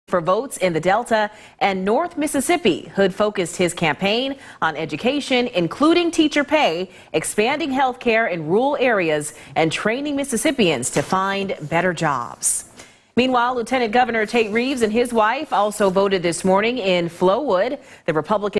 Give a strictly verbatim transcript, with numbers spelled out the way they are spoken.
for votes in the Delta and North Mississippi. Hood focused his campaign on education, including teacher pay, expanding health care in rural areas, and training Mississippians to find better jobs. Meanwhile, Lieutenant Governor Tate Reeves and his wife also voted this morning in Flowood. The Republican